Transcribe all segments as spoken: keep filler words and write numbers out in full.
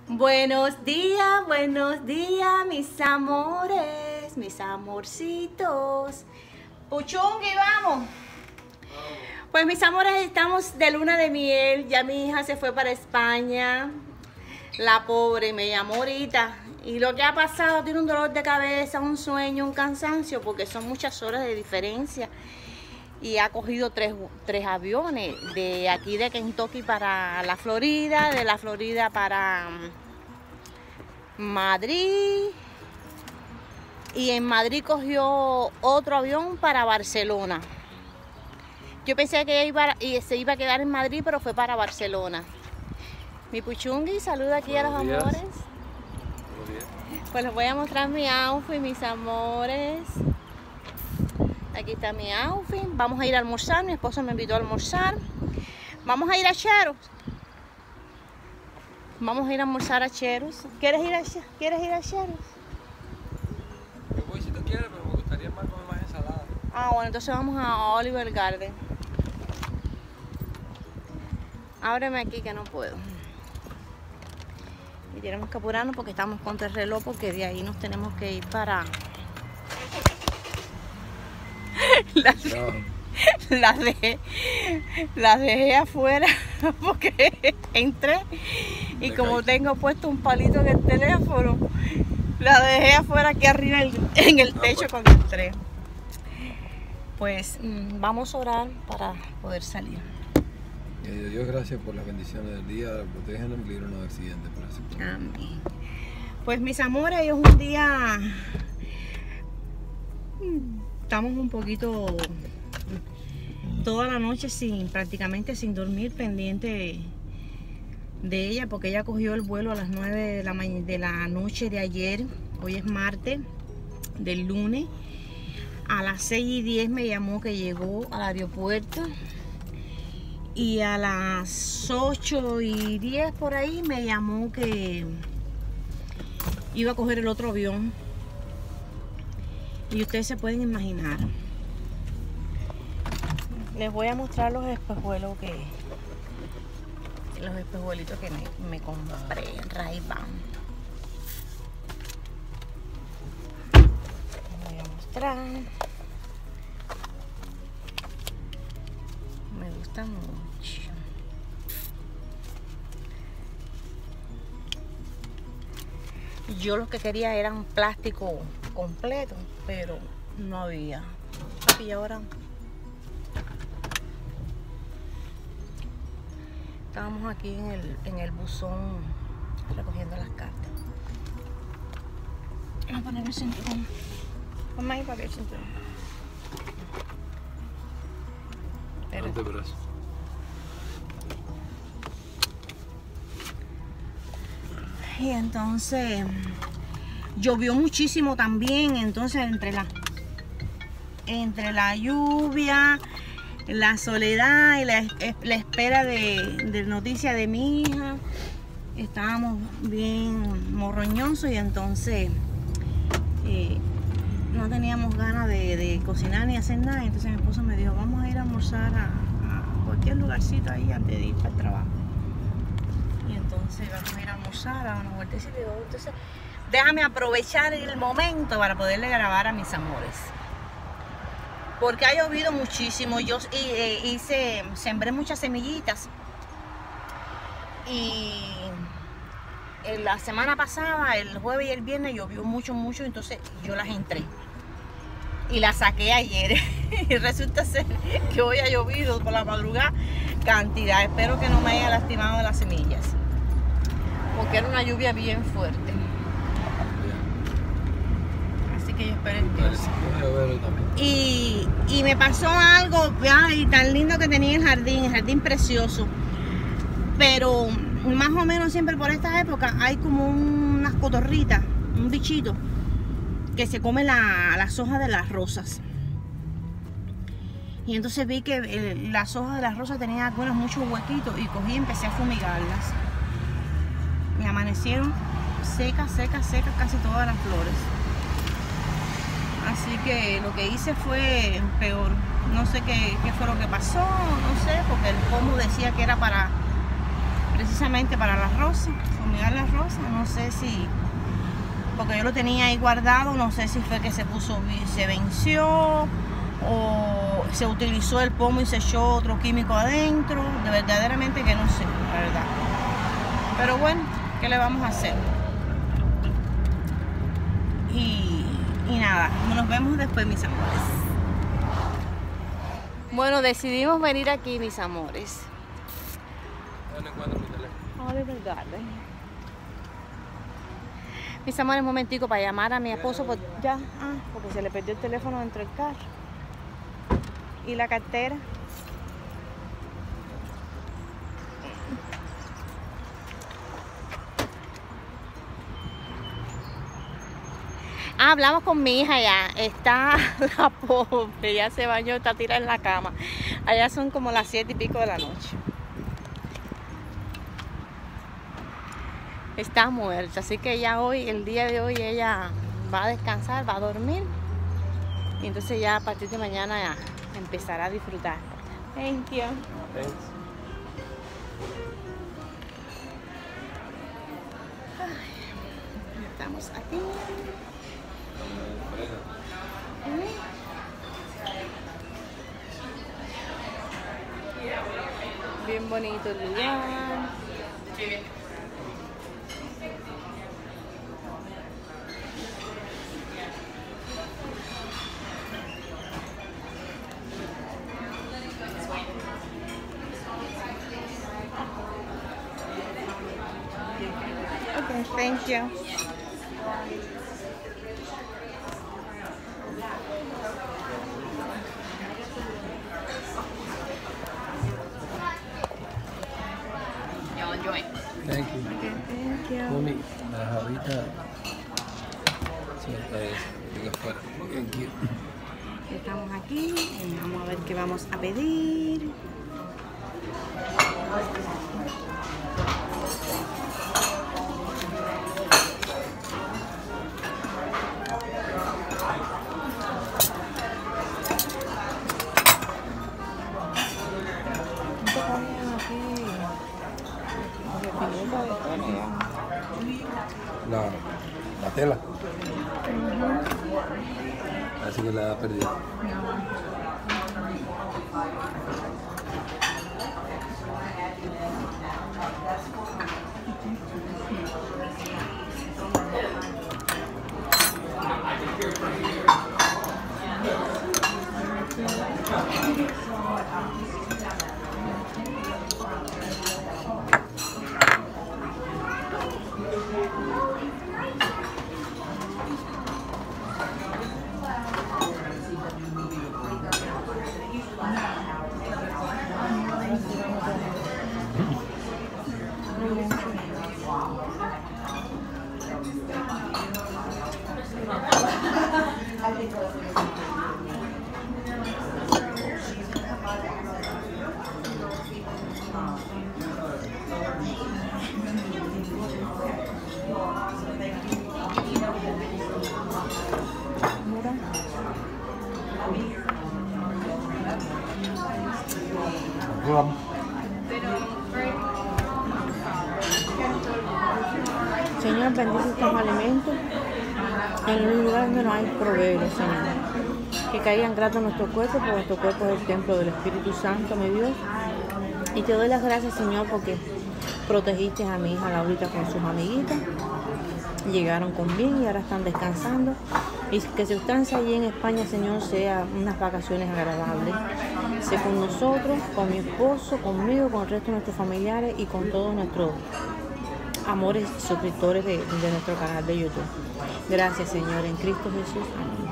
Buenos días, buenos días, mis amores, mis amorcitos. Puchungui, vamos. Pues mis amores, estamos de luna de miel. Ya mi hija se fue para España. La pobre me llamó ahorita. Y lo que ha pasado, tiene un dolor de cabeza, un sueño, un cansancio, porque son muchas horas de diferencia. Y ha cogido tres, tres aviones, de aquí de Kentucky para la Florida, de la Florida para Madrid, y en Madrid cogió otro avión para Barcelona. Yo pensé que iba, y se iba a quedar en Madrid, pero fue para Barcelona. Mi Puchungui, saluda aquí Buenos a los días. Amores. Buenos días. Pues les voy a mostrar mi outfit, mis amores. Aquí está mi outfit. Vamos a ir a almorzar. Mi esposo me invitó a almorzar. Vamos a ir a Cheros. Vamos a ir a almorzar a Cheros. ¿Quieres ir a, ¿quieres ir a Cheros? Yo voy si tú quieres, pero me gustaría más comer más ensalada. Ah, bueno, entonces vamos a Oliver Garden. Ábreme aquí que no puedo. Y tenemos que apurarnos porque estamos contra el reloj, porque de ahí nos tenemos que ir para... Las, no. las, dejé, las dejé afuera porque entré y Me como caí. tengo puesto un palito en el teléfono, la dejé afuera aquí arriba en, en el techo ah, pues. cuando entré. Pues mmm, vamos a orar para poder salir. Y Dios, gracias por las bendiciones del día, protégenos y líbranos de accidentes. Amén. Pues mis amores, hoy es un día... Estamos un poquito toda la noche sin prácticamente sin dormir, pendiente de, de ella, porque ella cogió el vuelo a las nueve de la, de la noche de ayer. Hoy es martes del lunes. A las seis y diez me llamó que llegó al aeropuerto, y a las ocho y diez por ahí me llamó que iba a coger el otro avión. Y ustedes se pueden imaginar. Les voy a mostrar los espejuelos que... Los espejuelitos que me, me compré en Ray-Ban. Les voy a mostrar. Me gustan mucho. Yo lo que quería eran plástico completo, pero no había. Y ahora estábamos aquí en el, en el buzón recogiendo las cartas. Vamos a poner el cinturón. Vamos a ir para el cinturón. Adelante, brazo. Y entonces llovió muchísimo también, entonces entre la entre la lluvia, la soledad y la, la espera de, de noticias de mi hija, estábamos bien morroñosos, y entonces eh, no teníamos ganas de, de cocinar ni hacer nada. Entonces mi esposo me dijo, vamos a ir a almorzar a, a cualquier lugarcito ahí antes de ir para el trabajo. Y entonces vamos a ir a almorzar, a una vueltecita, y digo, entonces déjame aprovechar el momento para poderle grabar a mis amores, porque ha llovido muchísimo. Yo hice, sembré muchas semillitas, y la semana pasada, el jueves y el viernes, llovió mucho, mucho, entonces yo las entré y las saqué ayer. Y resulta ser que hoy ha llovido por la madrugada cantidad. Espero que no me haya lastimado las semillas, porque era una lluvia bien fuerte. Así que yo espero en Dios. Y, y me pasó algo, ay, tan lindo que tenía el jardín, el jardín precioso. Pero más o menos siempre por esta época hay como unas cotorritas, un bichito que se come la, las hojas de las rosas. Y entonces vi que el, las hojas de las rosas tenían algunos muchos huequitos, y cogí y empecé a fumigarlas. Me amanecieron secas, secas, secas casi todas las flores. Así que lo que hice fue peor. No sé qué, qué fue lo que pasó, no sé, porque el pomo decía que era para precisamente para las rosas, fumigar las rosas. No sé si, porque yo lo tenía ahí guardado, no sé si fue que se puso, se venció o se utilizó el pomo y se echó otro químico adentro. De verdaderamente que no sé, la verdad. Pero bueno, ¿qué le vamos a hacer? Y, y nada, nos vemos después, mis amores. Bueno, decidimos venir aquí, mis amores. ¿Dónde encuentro mi teléfono? Oliver Garden. Mis amores, un momentico para llamar a mi esposo, por, ya, ah, porque se le perdió el teléfono dentro del carro. Y la cartera. Ah, hablamos con mi hija ya. Está la pobre, ya se bañó, está tirada en la cama. Allá son como las siete y pico de la noche. Está muerta, así que ya hoy, el día de hoy, ella va a descansar, va a dormir. Y entonces ya a partir de mañana ya empezará a disfrutar. Thank you. Thanks. Estamos aquí. Bien bonito el lugar. Okay, thank you. Thank you. Okay, thank you. Mami, las ahorita. Sí, está eso. Diga afuera. Thank you. Estamos aquí y vamos a ver qué vamos a pedir. La, la tela. Así que la ha perdido. Señor, bendice estos alimentos en un lugar donde no hay proveedores, Señor. Que caigan gratos en nuestro cuerpo, porque nuestro cuerpo es el templo del Espíritu Santo, mi Dios. Y te doy las gracias, Señor, porque protegiste a mi hija Laurita con sus amiguitas. Llegaron con bien y ahora están descansando. Y que su estancia allí en España, Señor, sea unas vacaciones agradables. Sé con nosotros, con mi esposo, conmigo, con el resto de nuestros familiares y con todos nuestros amores suscriptores de, de nuestro canal de YouTube. Gracias, Señor, en Cristo Jesús. Amén.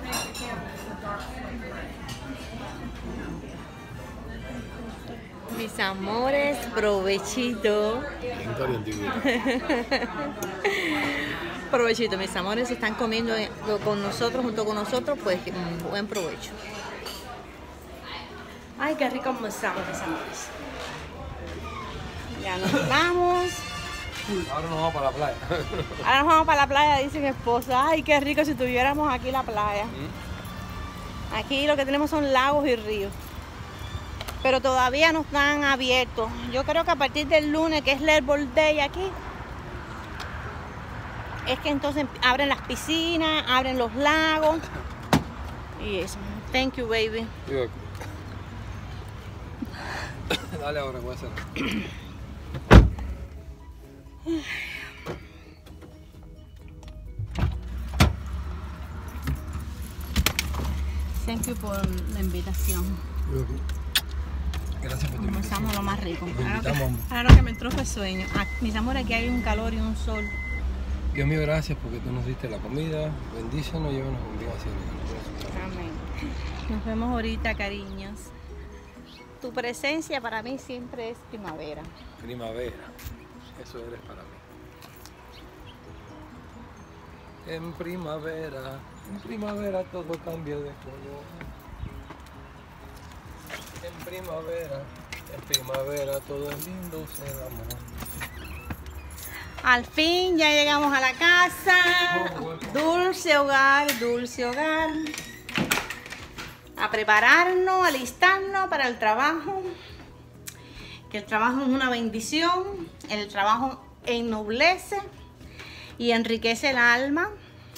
Mis Mis amores, provechito. Provechito, mis amores, están comiendo con nosotros, junto con nosotros, pues un buen provecho. Ay, qué rico almorzamos, mis amores. Ya nos vamos. Ahora nos vamos para la playa. Ahora nos vamos para la playa, dice mi esposa. Ay, qué rico si tuviéramos aquí la playa. ¿Mm? Aquí lo que tenemos son lagos y ríos. Pero todavía no están abiertos. Yo creo que a partir del lunes, que es Labor Day aquí, es que entonces abren las piscinas, abren los lagos. Y eso. Thank you, baby. Dale ahora, voy a hacer. Thank you por la invitación. Gracias por tu invitación. Comenzamos lo más rico. Ahora que, ahora que me entró fue sueño. Ah, mis amores, aquí hay un calor y un sol. Dios mío, gracias porque tú nos diste la comida. Bendícenos y llévanos con bien hacia el. Amén. Nos vemos ahorita, cariños. Tu presencia para mí siempre es primavera. Primavera. Eso eres para mí. En primavera, en primavera todo cambia de color. En primavera, en primavera todo es lindo, ser amor. Al fin ya llegamos a la casa. Dulce hogar, dulce hogar. A prepararnos, a alistarnos para el trabajo. Que el trabajo es una bendición. El trabajo ennoblece y enriquece el alma.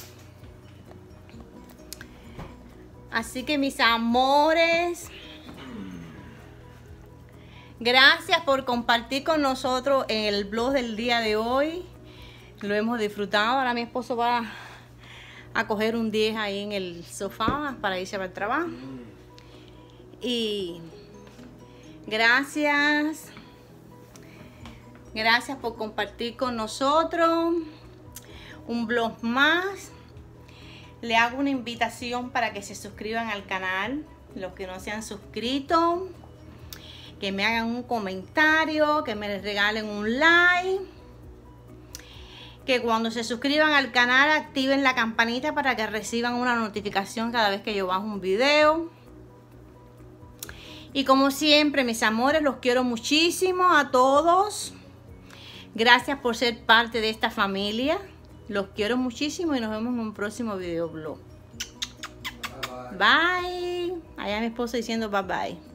Así que mis amores, gracias por compartir con nosotros el vlog del día de hoy. Lo hemos disfrutado. Ahora mi esposo va a coger un diez ahí en el sofá para irse para el trabajo. Y gracias. Gracias por compartir con nosotros un vlog más. Le hago una invitación para que se suscriban al canal, los que no se han suscrito, que me hagan un comentario, que me regalen un like, que cuando se suscriban al canal activen la campanita para que reciban una notificación cada vez que yo bajo un video. Y como siempre, mis amores, los quiero muchísimo a todos. Gracias por ser parte de esta familia. Los quiero muchísimo y nos vemos en un próximo video blog. Bye. Allá mi esposo diciendo bye bye.